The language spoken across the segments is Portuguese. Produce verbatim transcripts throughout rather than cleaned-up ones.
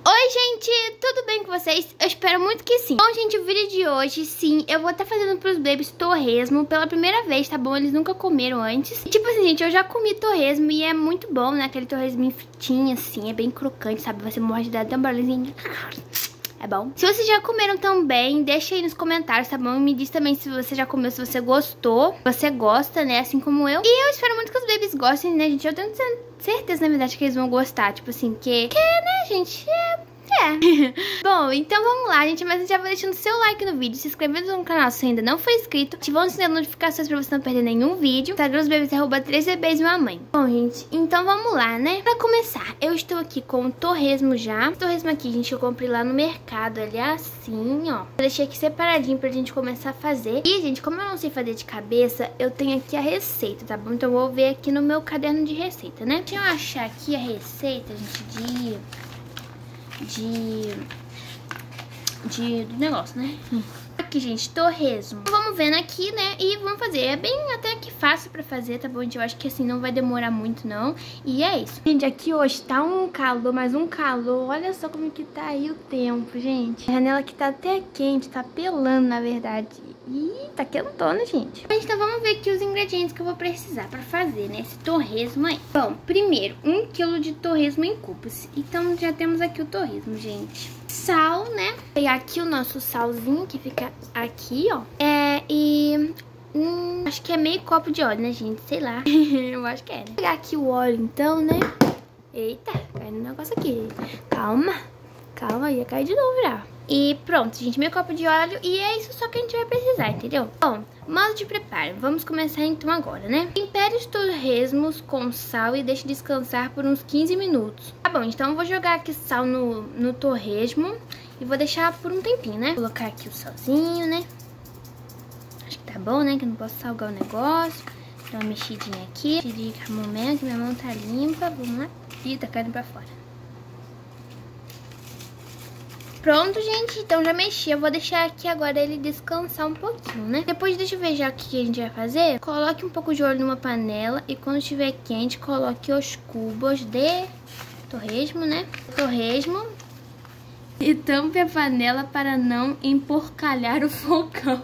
Oi, gente, tudo bem com vocês? Eu espero muito que sim. Bom, gente, o vídeo de hoje, sim, eu vou estar tá fazendo pros babies torresmo pela primeira vez, tá bom? Eles nunca comeram antes. E, tipo assim, gente, eu já comi torresmo e é muito bom, né? Aquele torresminho fritinho, assim, é bem crocante, sabe? Você morde dá até um barulhinho. É bom. Se vocês já comeram também, deixa aí nos comentários, tá bom? E me diz também se você já comeu, se você gostou. Se você gosta, né? Assim como eu. E eu espero muito que os babies gostem, né, gente? Eu tenho certeza, na verdade, que eles vão gostar. Tipo assim, que... Que, né, gente? É... É. Bom, então vamos lá, gente. Mas já vou deixando seu like no vídeo, se inscrevendo no canal se ainda não for inscrito, ativando o sininho de notificações pra você não perder nenhum vídeo. Instagram dos bebês, arroba três bebês e uma mãe. Bom, gente, então vamos lá, né? Pra começar, eu estou aqui com o torresmo já. Esse torresmo aqui, gente, eu comprei lá no mercado. Ele é assim, ó. Eu deixei aqui separadinho pra gente começar a fazer. E, gente, como eu não sei fazer de cabeça, eu tenho aqui a receita, tá bom? Então eu vou ver aqui no meu caderno de receita, né? Deixa eu achar aqui a receita, gente, de... De, de do negócio, né? Aqui, gente, torresmo. Vamos vendo aqui, né? E vamos fazer. É bem até que fácil pra fazer, tá bom, gente? Eu acho que assim não vai demorar muito, não. E é isso. Gente, aqui hoje tá um calor, mas um calor. Olha só como que tá aí o tempo, gente. A janela aqui tá até quente, tá pelando, na verdade. Ih, tá quentona, gente. Então vamos ver aqui os ingredientes que eu vou precisar pra fazer, né, esse torresmo aí. Bom, primeiro, um quilo de torresmo em cubos. Então já temos aqui o torresmo, gente. Sal, né? Vou pegar aqui o nosso salzinho, que fica aqui, ó. É, e... Hum, acho que é meio copo de óleo, né, gente? Sei lá. Eu acho que é, né? Vou pegar aqui o óleo, então, né? Eita, cai no negócio aqui. Calma. Calma, ia cair de novo já. E pronto, gente, meio copo de óleo. E é isso só que a gente vai precisar, entendeu? Bom, modo de preparo. Vamos começar então agora, né? Tempere os torresmos com sal e deixe descansar por uns quinze minutos. Tá bom, então eu vou jogar aqui sal no, no torresmo e vou deixar por um tempinho, né? Vou colocar aqui o salzinho, né? Acho que tá bom, né? Que eu não posso salgar o negócio. Dá uma mexidinha aqui. Mexidinha com a mão, que minha mão tá limpa. Vamos lá. Ih, tá caindo pra fora. Pronto, gente, então já mexi. Eu vou deixar aqui agora ele descansar um pouquinho, né? Depois deixa eu ver já o que a gente vai fazer. Coloque um pouco de óleo numa panela e quando estiver quente, coloque os cubos de torresmo, né? Torresmo. E tampe a panela para não emporcalhar o fogão.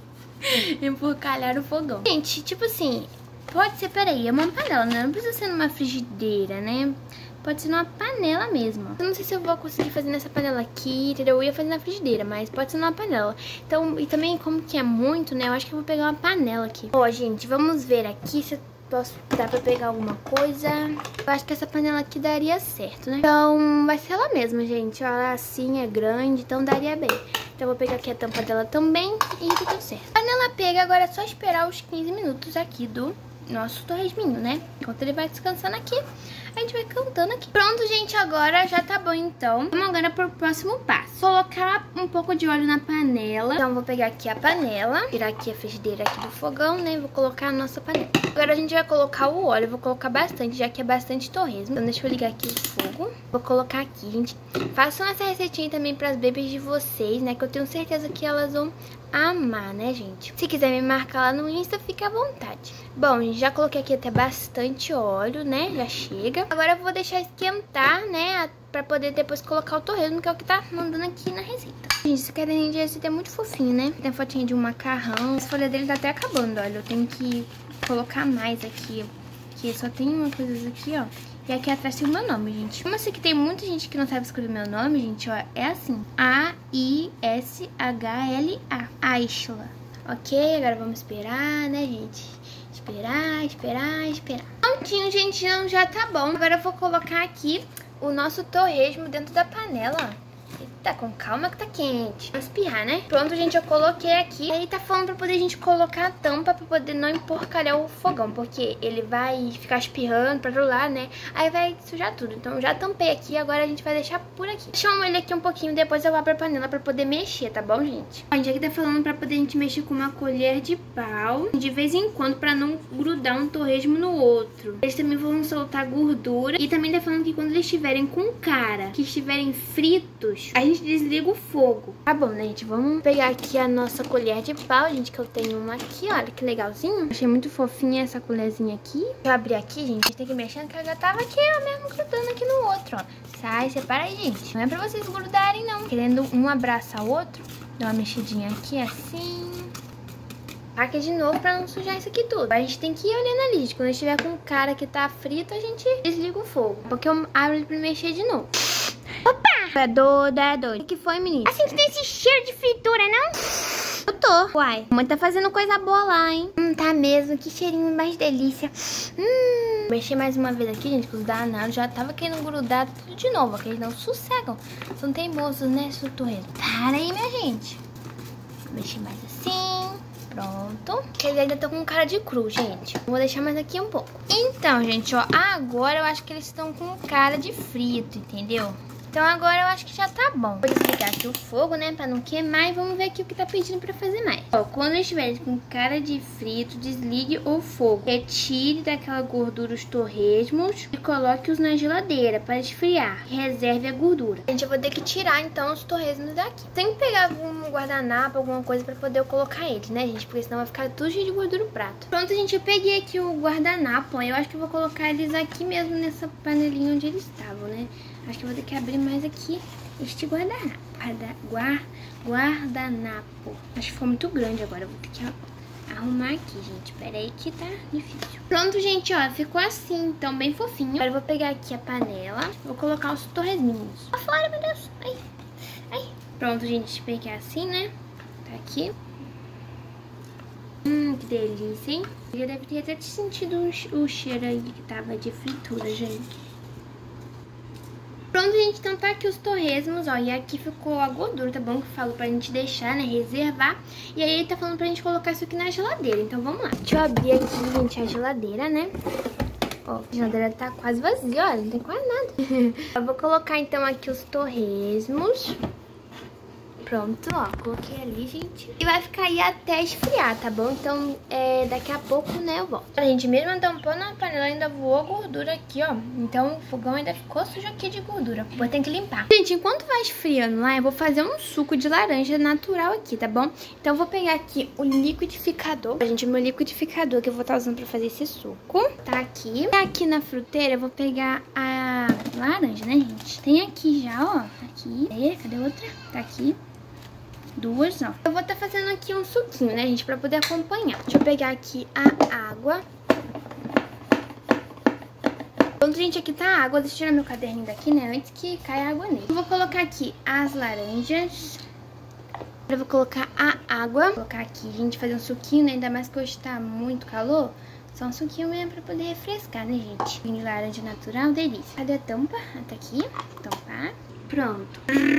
Emporcalhar o fogão. Gente, tipo assim, pode ser, peraí, é uma panela, né? Não precisa ser numa frigideira, né? Pode ser numa panela mesmo. Eu não sei se eu vou conseguir fazer nessa panela aqui, entendeu? Eu ia fazer na frigideira, mas pode ser numa panela. Então, e também como que é muito, né? Eu acho que eu vou pegar uma panela aqui. Ó, gente, vamos ver aqui se eu posso, dá pra pegar alguma coisa. Eu acho que essa panela aqui daria certo, né? Então, vai ser ela mesma, gente. Ó, ela assim é grande, então daria bem. Então, eu vou pegar aqui a tampa dela também e tá tudo certo. A panela pega, agora é só esperar os quinze minutos aqui do nosso torresminho, né? Enquanto ele vai descansando aqui, a gente vai cantando aqui. Pronto, gente, agora já tá bom, então. Vamos agora pro próximo passo. Colocar um pouco de óleo na panela. Então, vou pegar aqui a panela, tirar aqui a frigideira aqui do fogão, né? Vou colocar a nossa panela. Agora a gente vai colocar o óleo. Vou colocar bastante, já que é bastante torresmo. Então, deixa eu ligar aqui o fogo. Vou colocar aqui, gente. Façam essa receitinha também pras bebês de vocês, né? Que eu tenho certeza que elas vão amar, né, gente? Se quiser me marcar lá no Insta, fica à vontade. Bom, gente, já coloquei aqui até bastante óleo, né? Já chega. Agora eu vou deixar esquentar, né? Pra poder depois colocar o torresmo, que é o que tá mandando aqui na receita. Gente, esse caderninho de receita é muito fofinho, né? Tem a fotinha de um macarrão. Essa folha dele tá até acabando, olha. Eu tenho que colocar mais aqui. Porque só tem uma coisa aqui, ó. E aqui atrás tem o meu nome, gente. Como eu sei que tem muita gente que não sabe escrever meu nome, gente, ó, é assim. A I S H L A. Aishla. Ok? Agora vamos esperar, né, gente? Esperar, esperar, esperar. Prontinho, gente, não, já tá bom. Agora eu vou colocar aqui o nosso torresmo dentro da panela. Eita, com calma que tá quente. Vou espirrar, né? Pronto, gente, eu coloquei aqui. Aí tá falando pra poder a gente colocar a tampa pra poder não emporcalhar o fogão, porque ele vai ficar espirrando pra todo lado, né? Aí vai sujar tudo. Então eu já tampei aqui, agora a gente vai deixar por aqui. Chamo ele aqui um pouquinho, depois eu abro a panela pra poder mexer, tá bom, gente? Ó, gente, aqui tá falando pra poder a gente mexer com uma colher de pau de vez em quando, pra não grudar um torresmo no outro. Eles também vão soltar gordura. E também tá falando que quando eles estiverem com cara, que estiverem fritos, baixo, a gente desliga o fogo. Tá bom, né, gente? Vamos pegar aqui a nossa colher de pau, gente, que eu tenho uma aqui, olha que legalzinho. Achei muito fofinha essa colherzinha aqui. Deixa eu abrir aqui, gente. A gente tem que ir mexendo, que ela já tava aqui, ó, mesmo grudando aqui no outro, ó. Sai, separa aí, gente. Não é pra vocês grudarem, não. Querendo um abraçar o outro, dá uma mexidinha aqui, assim. Aqui de novo pra não sujar isso aqui tudo. A gente tem que ir olhando ali, gente. Quando estiver com cara que tá frito, a gente desliga o fogo. Porque eu abro ele pra mexer de novo. Opa! É doido, é doido. O que foi, menino? Assim que tem esse cheiro de fritura, não? Eu tô. Uai, a mãe tá fazendo coisa boa lá, hein? Hum, tá mesmo. Que cheirinho mais delícia. Hum. Mexer mais uma vez aqui, gente, que os danados já tava querendo grudar tudo de novo. Porque eles não sossegam. São teimosos, né, surturreiro? Para aí, minha gente. Mexer mais assim. Pronto. Eles ainda estão com cara de cru, gente. Vou deixar mais aqui um pouco. Então, gente, ó. Agora eu acho que eles estão com cara de frito, entendeu? Então agora eu acho que já tá bom. Vou desligar aqui o fogo, né, pra não queimar. E vamos ver aqui o que tá pedindo pra fazer mais. Ó, quando estiver com cara de frito, desligue o fogo. Retire daquela gordura os torresmos e coloque-os na geladeira para esfriar. Reserve a gordura. Gente, eu vou ter que tirar, então, os torresmos daqui. Tem que pegar algum guardanapo, alguma coisa pra poder eu colocar eles, né, gente? Porque senão vai ficar tudo cheio de gordura no prato. Pronto, gente, eu peguei aqui o guardanapo, ó. Eu acho que eu vou colocar eles aqui mesmo nessa panelinha onde eles estavam, né? Acho que eu vou ter que abrir mais aqui este guardanapo. Guarda, guardanapo. Acho que ficou muito grande agora. Eu vou ter que arrumar aqui, gente. Pera aí que tá difícil. Pronto, gente, ó. Ficou assim, então bem fofinho. Agora eu vou pegar aqui a panela. Vou colocar os torresminhos. Pra fora, meu Deus. Ai, ai. Pronto, gente. Peguei assim, né? Tá aqui. Hum, que delícia, hein? Já deve ter até sentido o cheiro aí que tava de fritura, gente. Pronto, gente, então tá aqui os torresmos, ó, e aqui ficou a gordura, tá bom? Que falou pra gente deixar, né, reservar. E aí ele tá falando pra gente colocar isso aqui na geladeira, então vamos lá. Deixa eu abrir aqui, gente, a geladeira, né? Ó, a geladeira tá quase vazia, olha, não tem quase nada. Eu vou colocar, então, aqui os torresmos. Pronto, ó, coloquei ali, gente. E vai ficar aí até esfriar, tá bom? Então, é, daqui a pouco, né, eu volto. Olha, gente, mesmo tampando a panela, ainda voou gordura aqui, ó. Então, o fogão ainda ficou sujo aqui de gordura. Vou ter que limpar. Gente, enquanto vai esfriando lá, eu vou fazer um suco de laranja natural aqui, tá bom? Então, eu vou pegar aqui o liquidificador. Gente, o meu liquidificador que eu vou estar usando pra fazer esse suco. Tá aqui. Aqui na fruteira, eu vou pegar a laranja, né, gente? Tem aqui já, ó. Aqui. Aí, cadê a outra? Tá aqui. Duas, ó. Eu vou estar tá fazendo aqui um suquinho, né, gente, pra poder acompanhar. Deixa eu pegar aqui a água. Pronto, gente, aqui tá a água. Deixa eu tirar meu caderninho daqui, né, antes que caia água nele. Eu vou colocar aqui as laranjas. Eu vou colocar a água. Vou colocar aqui, gente, fazer um suquinho, né, ainda mais que hoje tá muito calor. Só um suquinho mesmo pra poder refrescar, né, gente? Suquinho de laranja natural, delícia. Cadê a tampa? Ah, tá aqui. Tampar. Pronto.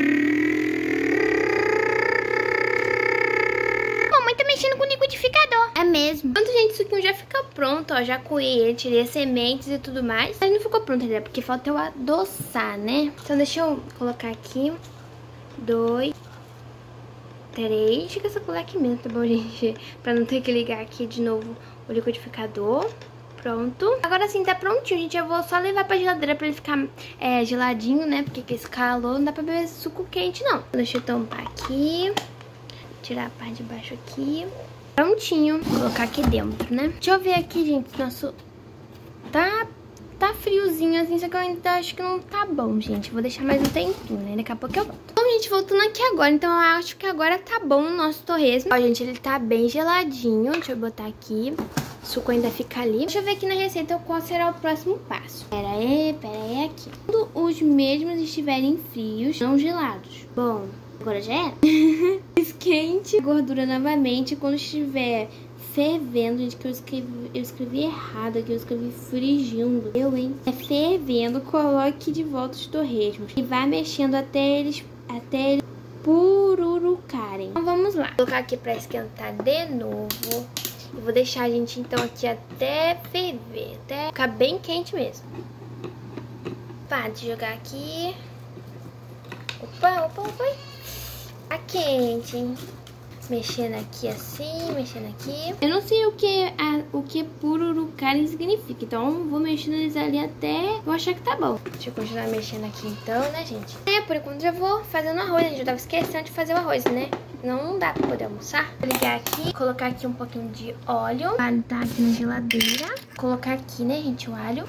Mexendo com o liquidificador. É mesmo. Pronto, gente, isso aqui já fica pronto, ó. Já coei ele, tirei as sementes e tudo mais. Mas não ficou pronto ainda, porque falta eu adoçar, né? Então deixa eu colocar aqui. Dois. Três. Fica essa colher aqui mesmo, tá bom, gente? Pra não ter que ligar aqui de novo o liquidificador. Pronto. Agora sim, tá prontinho, gente. Eu vou só levar pra geladeira pra ele ficar é, geladinho, né? Porque com esse calor não dá pra beber suco quente, não. Deixa eu tampar aqui. Tirar a parte de baixo aqui. Prontinho. Vou colocar aqui dentro, né? Deixa eu ver aqui, gente. Nosso... Tá... Tá friozinho assim, só que eu ainda acho que não tá bom, gente. Vou deixar mais um tempinho, né? Daqui a pouco eu volto. Bom, gente, voltando aqui agora. Então, eu acho que agora tá bom o nosso torresmo. Ó, gente, ele tá bem geladinho. Deixa eu botar aqui. O suco ainda fica ali. Deixa eu ver aqui na receita qual será o próximo passo. Pera aí, pera aí, aqui. Quando os mesmos estiverem frios, não gelados. Bom... Agora já era. Esquente a gordura novamente quando estiver fervendo. Gente, que eu escrevi, eu escrevi errado aqui. Eu escrevi frigindo. Eu, hein? É fervendo, coloque de volta os torresmos. E vai mexendo até eles, até eles pururucarem. Então vamos lá. Vou colocar aqui pra esquentar de novo. E vou deixar a gente então aqui até ferver. Até ficar bem quente mesmo. Pá, de jogar aqui. Opa, opa, opa. Tá quente, hein? Mexendo aqui assim, mexendo aqui. Eu não sei o que, a, o que pururucari significa, então vou mexendo eles ali até eu achar que tá bom. Deixa eu continuar mexendo aqui então, né, gente? É, por enquanto já vou fazendo arroz, gente. Eu tava esquecendo de fazer o arroz, né? Não, não dá pra poder almoçar. Vou ligar aqui, colocar aqui um pouquinho de óleo. O alho tá aqui na geladeira. Colocar aqui, né, gente, o alho.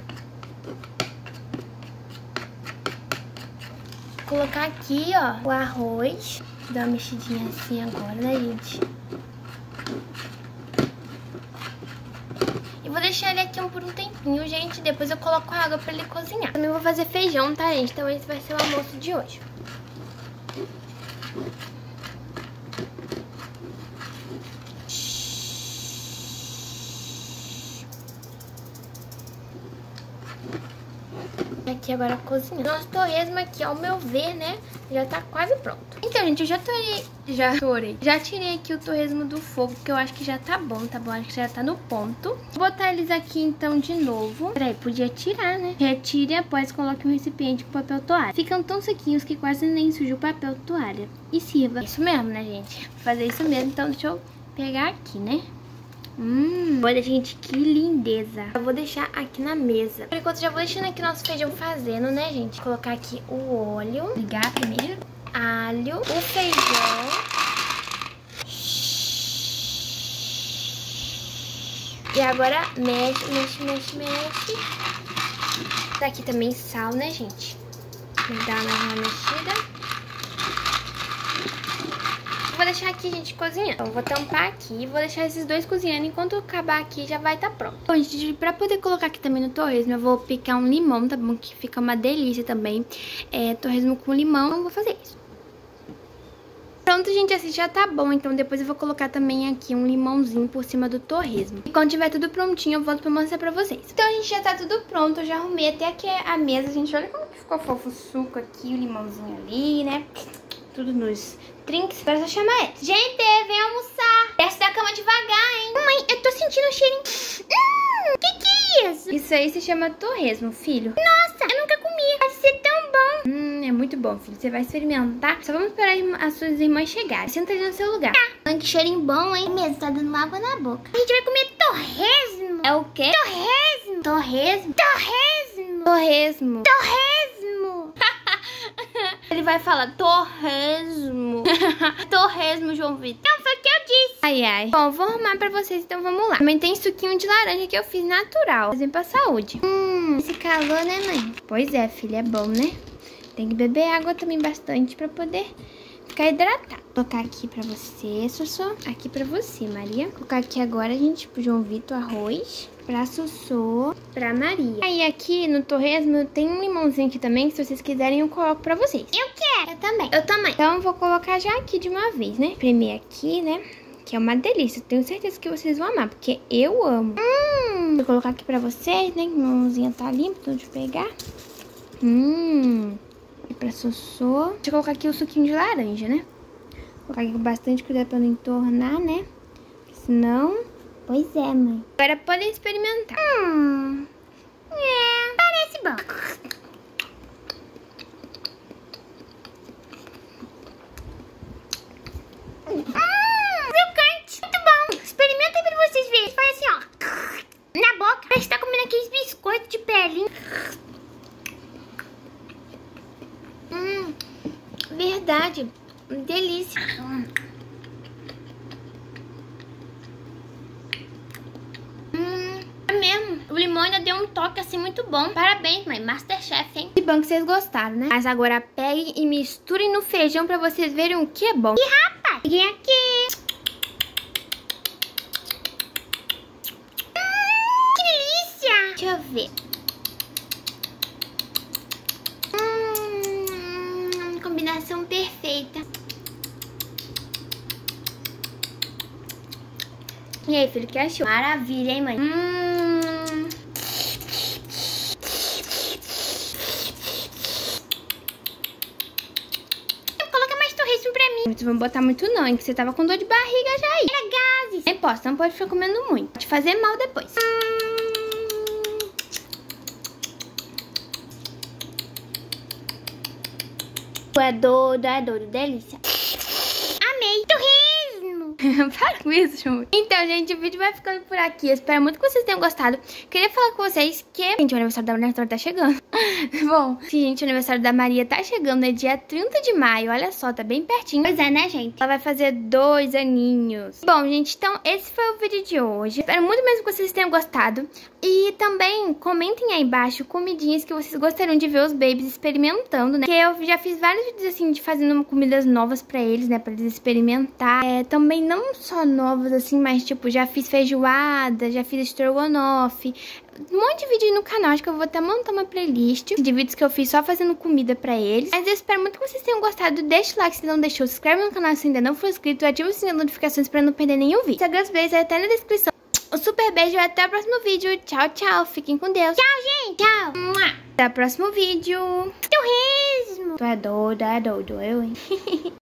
Colocar aqui, ó, o arroz. Dar uma mexidinha assim agora, né, gente? E vou deixar ele aqui por um tempinho, gente. Depois eu coloco a água pra ele cozinhar. Também vou fazer feijão, tá, gente? Então esse vai ser o almoço de hoje. Aqui agora cozinhando. Nosso torresmo aqui, ao meu ver, né, já tá quase pronto. Então, gente, eu já torei, já torei, já tirei aqui o torresmo do fogo, porque eu acho que já tá bom, tá bom? Acho que já tá no ponto. Vou botar eles aqui, então, de novo. Peraí, podia tirar, né? Retire e após coloque um recipiente com papel toalha. Ficam tão sequinhos que quase nem suja o papel toalha. E sirva. Isso mesmo, né, gente? Vou fazer isso mesmo, então deixa eu pegar aqui, né? Hum, olha, gente, que lindeza. Eu vou deixar aqui na mesa. Por enquanto, já vou deixando aqui nosso feijão fazendo, né, gente? Colocar aqui o óleo. Ligar primeiro. Alho. O feijão. E agora mexe, mexe, mexe, mexe. Tá aqui também sal, né, gente? Vou dar mais uma mexida. Vou deixar aqui, gente, cozinhando. Então, vou tampar aqui e vou deixar esses dois cozinhando. Enquanto acabar aqui, já vai estar pronto. Bom, gente, pra poder colocar aqui também no torresmo, eu vou picar um limão, tá bom? Que fica uma delícia também. É, torresmo com limão, eu vou fazer isso. Pronto, gente, assim já tá bom. Então, depois eu vou colocar também aqui um limãozinho por cima do torresmo. E quando tiver tudo prontinho, eu volto pra mostrar pra vocês. Então, gente, já tá tudo pronto. Eu já arrumei até aqui a mesa, gente. Olha como que ficou fofo o suco aqui, o limãozinho ali, né? Tudo nos trinks. Agora é só chamar eles. Gente, vem almoçar. Desce da cama devagar, hein? Mãe, eu tô sentindo um cheirinho. Hum, que que é isso? Isso aí se chama torresmo, filho. Nossa, eu nunca comi. Pode ser tão bom. Hum, é muito bom, filho. Você vai experimentar. Só vamos esperar as suas irmãs chegarem. Senta ali no seu lugar. Tá. Mãe, que cheirinho bom, hein? Mesmo, tá dando água na boca. A gente vai comer torresmo. É o quê? Torresmo. Torresmo. Torresmo. Torresmo. Torresmo. Ele vai falar torresmo. Torresmo, João Vitor. Não, foi o que eu disse. Ai, ai. Bom, vou arrumar pra vocês, então vamos lá. Também tem suquinho de laranja que eu fiz natural. Fazendo pra saúde. Hum, esse calor, né, mãe? Pois é, filha, é bom, né? Tem que beber água também bastante pra poder ficar hidratado. Vou colocar aqui pra você, Sossô. Aqui pra você, Maria. Vou colocar aqui agora, gente, pro João Vitor, arroz. Pra Sossô, pra Maria. Aí aqui no torresmo tem um limãozinho aqui também, que se vocês quiserem eu coloco pra vocês. Eu quero. Eu também. Eu também. Então eu vou colocar já aqui de uma vez, né? Espremer aqui, né? Que é uma delícia. Tenho certeza que vocês vão amar, porque eu amo. Hum. Vou colocar aqui pra vocês, né? Que minha mãozinha tá limpa, então deixa eu pegar. Hum. E pra Sossô. Deixa eu colocar aqui o suquinho de laranja, né? Vou colocar aqui com bastante cuidado pra não entornar, né? Senão... Pois é, mãe. Agora podem experimentar. Hum. É, parece bom. Hum, crocante. Muito bom. Experimenta aí pra vocês verem. Faz assim, ó. Na boca. Parece que tá comendo aqueles biscoitos de pelinho. Hum. Verdade. Delícia. Hum. O limão ainda deu um toque assim muito bom. Parabéns, mãe. Masterchef, hein? Que bom que vocês gostaram, né? Mas agora peguem e misturem no feijão pra vocês verem o que é bom. E rapaz, peguem aqui. Hum, que delícia. Deixa eu ver. Hum, combinação perfeita. E aí, filho, que achou? Maravilha, hein, mãe? Hum... Não vamos botar muito não, hein? Que você tava com dor de barriga já aí. Era gases. Nem posso, não pode ficar comendo muito. Pode fazer mal depois. Hum... É doido, é doido. Delícia. Amei. Torresmo. Para com isso, Chumbo. Então, gente, o vídeo vai ficando por aqui. Eu espero muito que vocês tenham gostado. Queria falar com vocês que... Gente, o aniversário da Maria tá chegando. Bom, gente, o aniversário da Maria tá chegando. É dia trinta de maio. Olha só, tá bem pertinho. Pois é, né, gente? Ela vai fazer dois aninhos. Bom, gente, então esse foi o vídeo de hoje. Espero muito mesmo que vocês tenham gostado. E também comentem aí embaixo comidinhas que vocês gostariam de ver os babies experimentando, né? Porque eu já fiz vários vídeos assim de fazendo comidas novas pra eles, né? Pra eles experimentar. É, também não só novas assim, mas tipo, já fiz feijoada, já fiz estrogonofe. Um monte de vídeo aí no canal, acho que eu vou até montar uma playlist de vídeos que eu fiz só fazendo comida pra eles. Mas eu espero muito que vocês tenham gostado. Deixa o like se não deixou, se inscreve no canal se ainda não for inscrito, ativa o sininho de notificações pra não perder nenhum vídeo. Instagram, beijo, até na descrição. Um super beijo e até o próximo vídeo. Tchau, tchau. Fiquem com Deus. Tchau, gente. Tchau. Até o próximo vídeo. Torresmo. Tu é doido, é doido. Eu, hein?